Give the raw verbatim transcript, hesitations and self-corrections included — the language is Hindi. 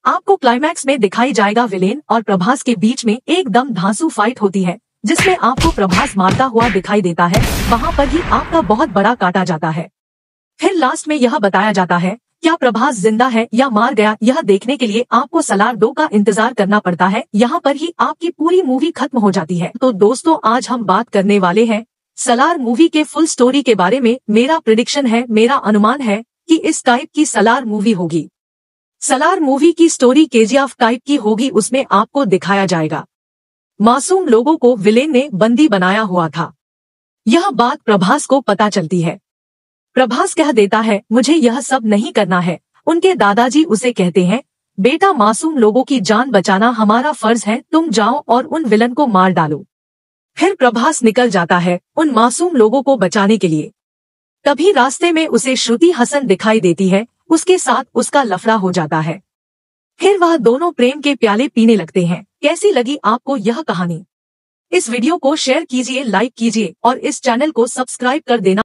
आपको क्लाइमैक्स में दिखाई जाएगा विलेन और प्रभास के बीच में एकदम धांसू फाइट होती है, जिसमें आपको प्रभास मारता हुआ दिखाई देता है। वहाँ पर ही आपका बहुत बड़ा काटा जाता है। फिर लास्ट में यह बताया जाता है क्या प्रभास जिंदा है या मार गया, यह देखने के लिए आपको सलार दो का इंतजार करना पड़ता है। यहाँ पर ही आपकी पूरी मूवी खत्म हो जाती है। तो दोस्तों, आज हम बात करने वाले हैं सलार मूवी के फुल स्टोरी के बारे में। मेरा प्रिडिक्शन है, मेरा अनुमान है कि इस टाइप की सलार मूवी होगी। सलार मूवी की स्टोरी केजीएफ टाइप की होगी। उसमें आपको दिखाया जाएगा मासूम लोगों को विलेन ने बंदी बनाया हुआ था। यह बात प्रभास को पता चलती है। प्रभास कह देता है मुझे यह सब नहीं करना है। उनके दादाजी उसे कहते हैं बेटा, मासूम लोगों की जान बचाना हमारा फर्ज है, तुम जाओ और उन विलन को मार डालो। फिर प्रभास निकल जाता है उन मासूम लोगों को बचाने के लिए। तभी रास्ते में उसे श्रुति हसन दिखाई देती है, उसके साथ उसका लफड़ा हो जाता है। फिर वह दोनों प्रेम के प्याले पीने लगते हैं। कैसी लगी आपको यह कहानी? इस वीडियो को शेयर कीजिए, लाइक कीजिए और इस चैनल को सब्सक्राइब कर देना।